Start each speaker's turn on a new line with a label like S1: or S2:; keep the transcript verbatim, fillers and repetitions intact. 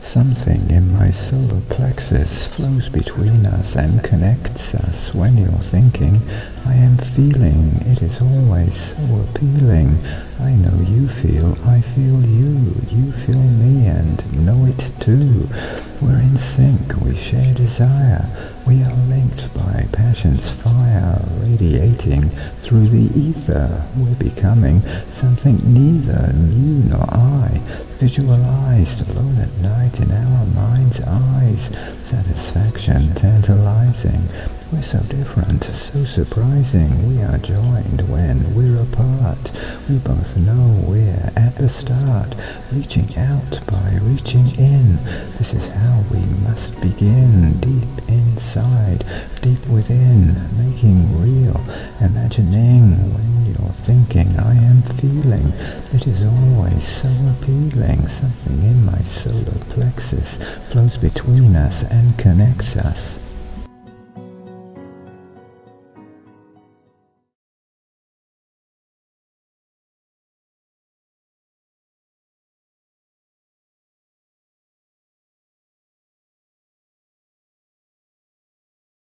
S1: Something in my solar plexus flows between us and connects us. When you're thinking, I am feeling, it is always so appealing. I know you feel, I feel you, you feel me and know it too. We're in sync, we share desire, we are linked by passion's fire, radiating through the ether. We're becoming something neither you nor I visualized alone at night in our mind's eyes. Satisfaction tantalizing. We're so different, so surprising. We are joined when we're apart. We both know we're at the start, reaching out by reaching in. This is how we must begin, deep inside, deep within, making real, imagining. When you're thinking, I am feeling, it is always so appealing. Something in my solar plexus flows between us and connects us.